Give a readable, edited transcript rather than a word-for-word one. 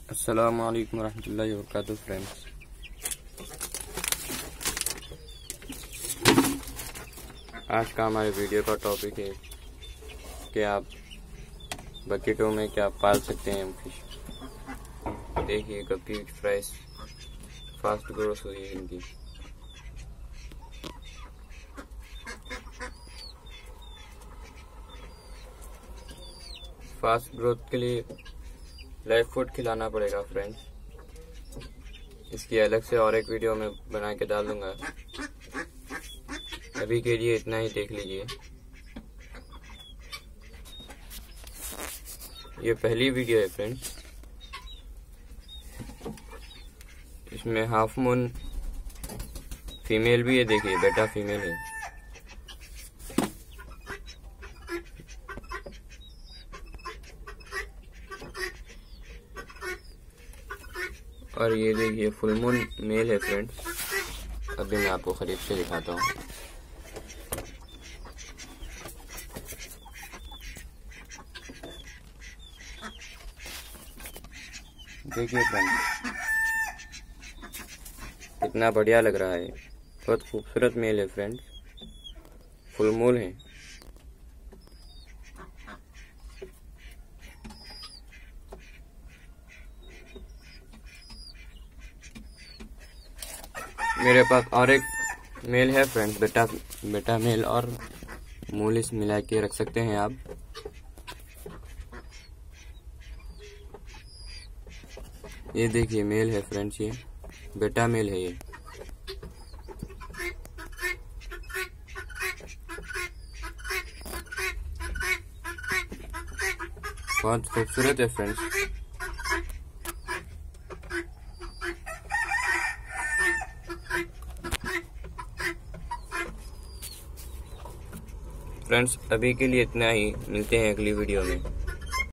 अस्सलामु अलैकुम रहमतुल्लाहि व बरकातुहू फ्रेंड्स। आज का हमारे वीडियो का टॉपिक है कि आप बकेटों में क्या पाल सकते हैं फिश। देखिए गप्पी फ्राइज फास्ट ग्रोथ हुई है इनकी। फास्ट ग्रोथ के लिए लाइव फूड खिलाना पड़ेगा फ्रेंड्स। इसकी अलग से और एक वीडियो में बना के डाल दूंगा। अभी के लिए इतना ही देख लीजिए। ये पहली वीडियो है फ्रेंड्स। इसमें हाफ मून फीमेल भी है, देखिए बेटा फीमेल है। और ये देखिए फुल मून मेल है फ्रेंड्स। अभी मैं आपको करीब से दिखाता हूँ। देखिए फ्रेंड्स कितना बढ़िया लग रहा है। बहुत खूबसूरत मेल है फ्रेंड्स, फुल मून है। मेरे पास और एक मेल है फ्रेंड्स, बेटा मेल और मूलिस मिला के रख सकते हैं आप। ये देखिए मेल है फ्रेंड्स, ये बेटा मेल है। ये बहुत खूबसूरत है फ्रेंड्स। फ्रेंड्स अभी के लिए इतना ही, मिलते हैं अगली वीडियो में।